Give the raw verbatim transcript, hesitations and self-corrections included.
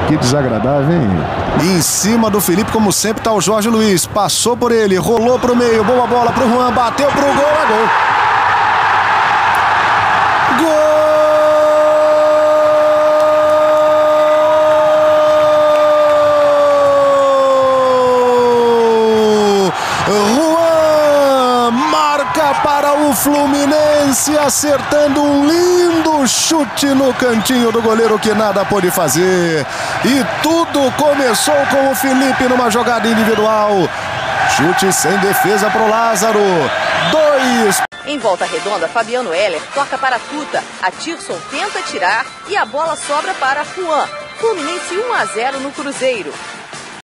Que desagradável, hein? Em cima do Felipe, como sempre, tá o Jorge Luiz. Passou por ele, rolou pro meio, boa bola pro Juan, bateu pro gol, é gol. Gol! Juan marca para o Fluminense, acertando um lindo chute no cantinho do goleiro que nada pôde fazer. E tudo começou com o Felipe numa jogada individual. Chute sem defesa pro Lázaro. Dois. Em volta redonda, Fabiano Heller toca para Tuta. A Tirson tenta tirar e a bola sobra para Juan. Fluminense um a zero no Cruzeiro.